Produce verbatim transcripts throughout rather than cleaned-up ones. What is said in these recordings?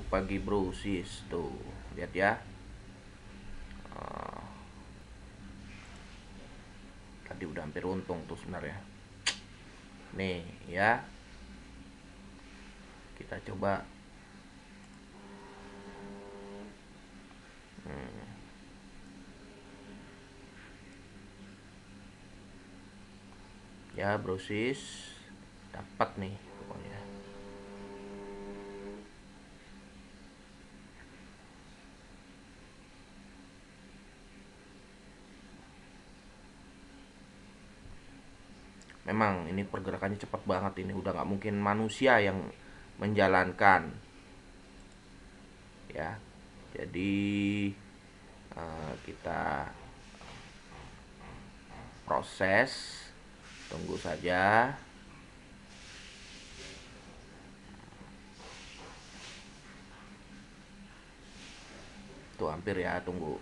pagi brosis tuh, lihat ya. Uh, tadi udah hampir untung tuh sebenarnya. Nih ya, kita coba. Hmm. Ya brosis dapat nih pokoknya. Memang ini pergerakannya cepat banget, ini udah nggak mungkin manusia yang menjalankan ya. Jadi uh, kita proses, tunggu saja. Tuh hampir ya, tunggu.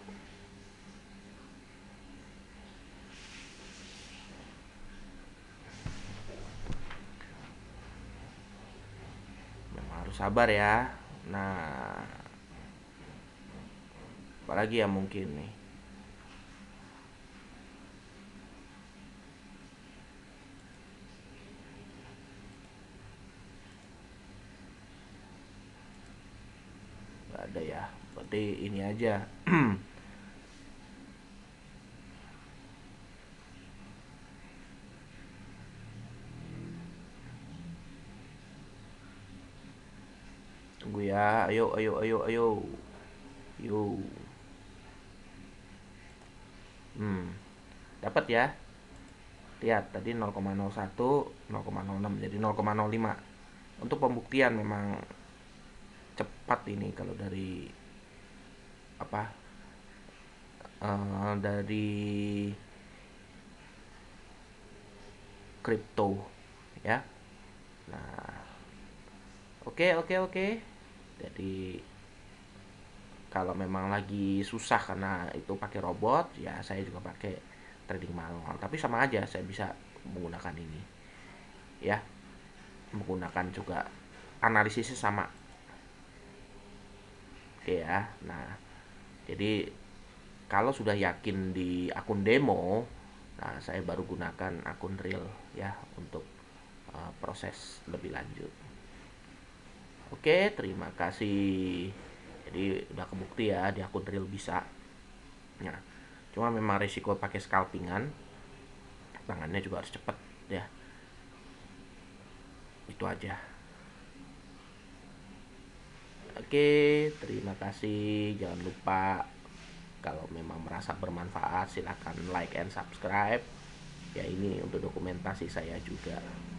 Memang harus sabar ya. Nah, apalagi ya mungkin nih. Gak ada ya, berarti ini aja. Tunggu ya, ayo ayo ayo ayo. Yo. Hmm, dapat ya. Lihat tadi nol koma nol satu, nol koma nol enam jadi nol koma nol lima. Untuk pembuktian memang cepat ini kalau dari apa? Uh, dari kripto ya. Nah, oke oke oke. Jadi kalau memang lagi susah karena itu pakai robot, ya saya juga pakai trading manual. Tapi sama aja saya bisa menggunakan ini. Ya, menggunakan juga analisisnya sama. Oke ya. Nah, jadi kalau sudah yakin di akun demo, nah saya baru gunakan akun real ya untuk uh, proses lebih lanjut. Oke, terima kasih. Jadi udah kebukti ya di akun real bisa. Nah, cuma memang resiko pakai scalpingan, tangannya juga harus cepet ya. Itu aja. Oke, terima kasih. Jangan lupa kalau memang merasa bermanfaat silahkan like and subscribe. Ya ini untuk dokumentasi saya juga.